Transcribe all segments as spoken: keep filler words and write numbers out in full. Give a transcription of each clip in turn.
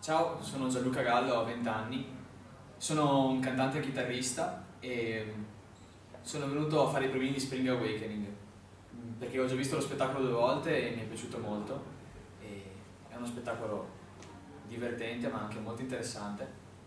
Ciao, sono Gianluca Gallo, ho venti anni, sono un cantante e chitarrista e sono venuto a fare i provini di Spring Awakening perché ho già visto lo spettacolo due volte e mi è piaciuto molto. E è uno spettacolo divertente ma anche molto interessante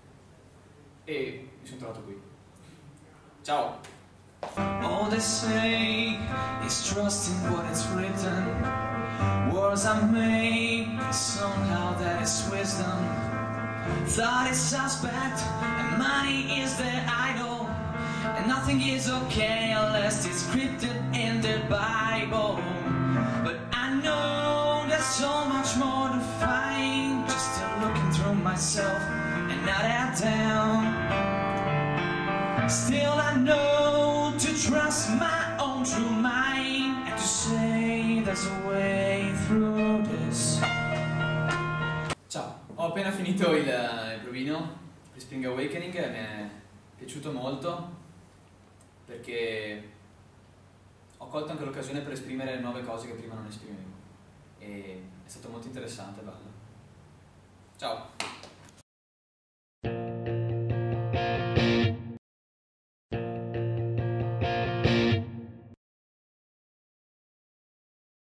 e mi sono trovato qui. Ciao! All they say is trust in what is written. Words are made, somehow that is wisdom. Thought is suspect, and money is their idol. And nothing is okay unless it's scripted in the Bible. But I know there's so much more to find. Just still looking through myself and not at them. Still I know to trust my own true mind and to say there's a way through this. Ciao, ho appena finito il, il provino per Spring Awakening e mi è piaciuto molto perché ho colto anche l'occasione per esprimere nuove cose che prima non esprimevo e è stato molto interessante e bello. Ciao!